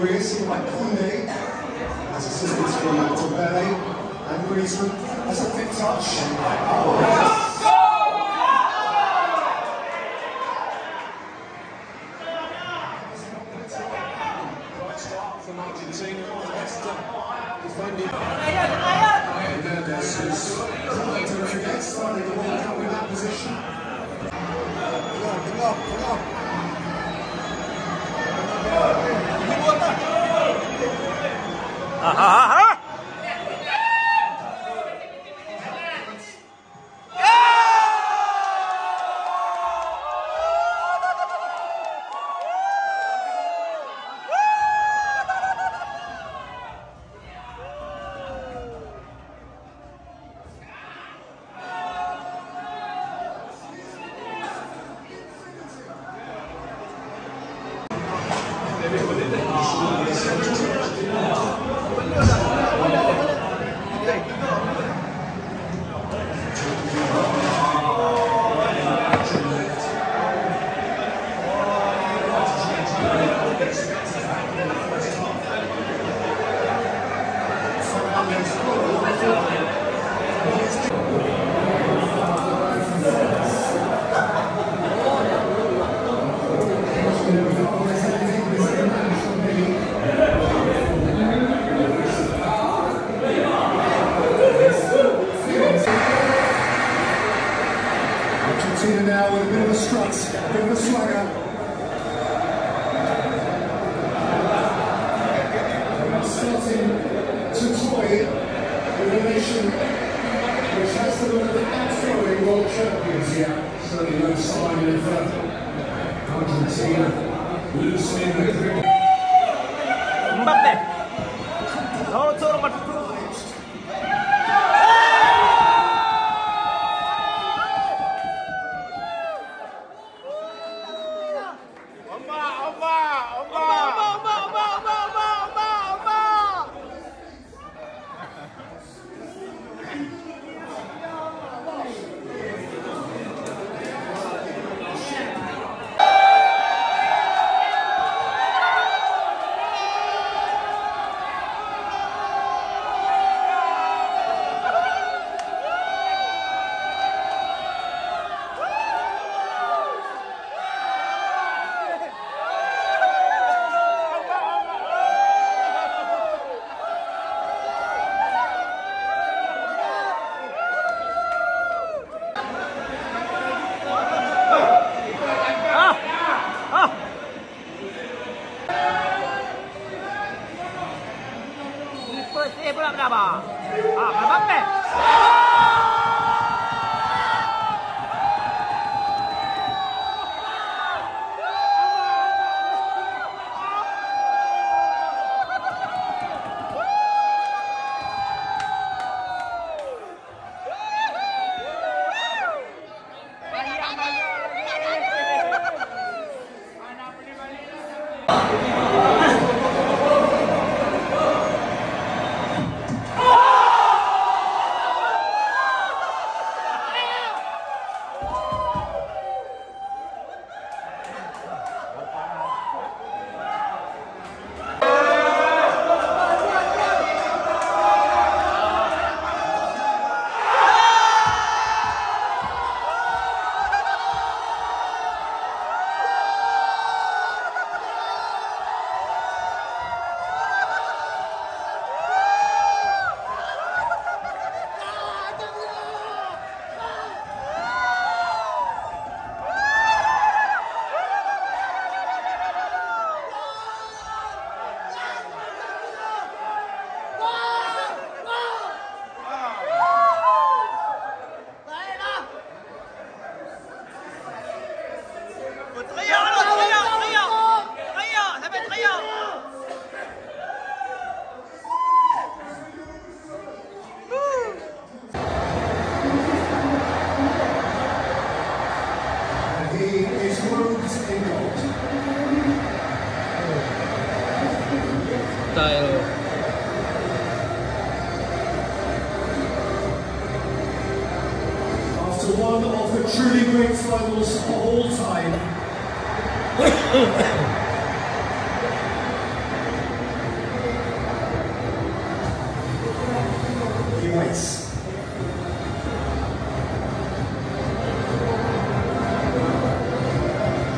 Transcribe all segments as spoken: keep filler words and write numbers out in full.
Furious, like Koundé, as assistants from Tobele and Griezmann. That's a fit touch. Oh. From Argentina, best defending. Hernandez is trying to forget, starting the World Cup in that position. Come on, come on, come on. Ha ha ha! Argentina now with a bit of a strut, a bit of a swagger. Starting to toy with a nation which has to look at the outgoing world champions yet. Certainly no sign of uh, Argentina loosening the grip. Mbappe! No, it's all about the Eh, bola berapa? Ah, Mbappe. Style. After one of the truly great finals of all time,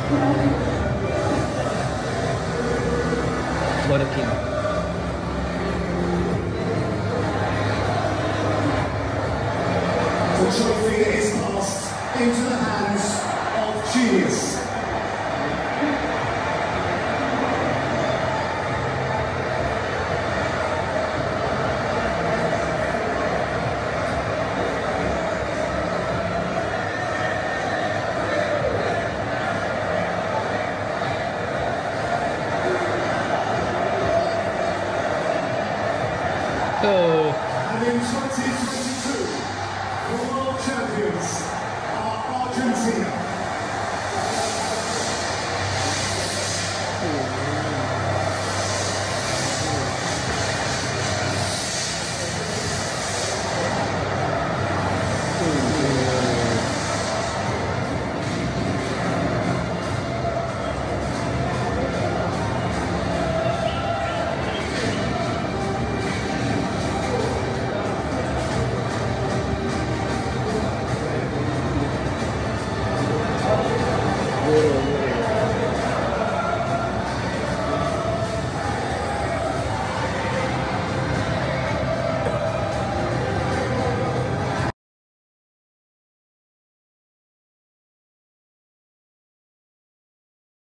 Florentino. The trophy is passed into the hands of genius. Oh. And in twenty twenty-two, the world champions are Argentina.